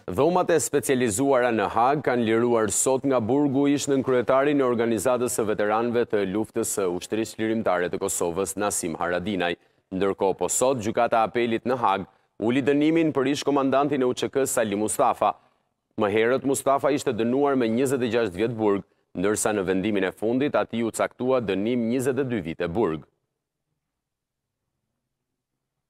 Dhomat e specializuara në Hagë kanë liruar sot nga burgu ish-nën kryetarin e Organizatës së Veteranëve të Luftës së Ushtrisë Lirimtare të Kosovës, Nasim Haradinaj. Ndërkohë po sot, gjykata e apelit në Hagë uli dënimin për ish-komandantin e UÇK-s Sali Mustafa. Më herët Mustafa ishte dënuar me 26 vjet burg, ndërsa në vendimin e fundit atij u caktua dënim 22 vite burg.